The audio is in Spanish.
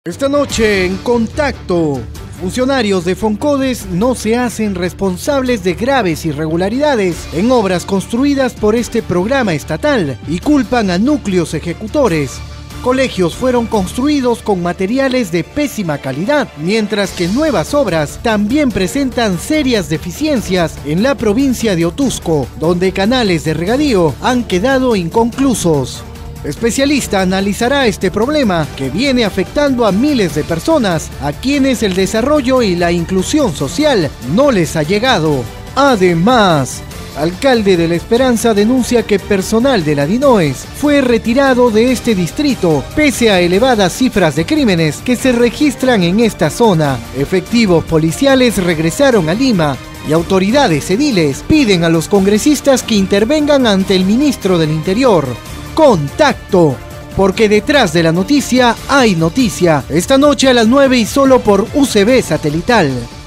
Esta noche en Contacto, funcionarios de Foncodes no se hacen responsables de graves irregularidades en obras construidas por este programa estatal y culpan a núcleos ejecutores. Colegios fueron construidos con materiales de pésima calidad, mientras que nuevas obras también presentan serias deficiencias en la provincia de Otuzco, donde canales de regadío han quedado inconclusos. Especialista analizará este problema que viene afectando a miles de personas a quienes el desarrollo y la inclusión social no les ha llegado. Además, alcalde de La Esperanza denuncia que personal de la DINOES fue retirado de este distrito pese a elevadas cifras de crímenes que se registran en esta zona. Efectivos policiales regresaron a Lima y autoridades ediles piden a los congresistas que intervengan ante el ministro del Interior. Contacto, porque detrás de la noticia hay noticia. Esta noche a las 9 y solo por UCB Satelital.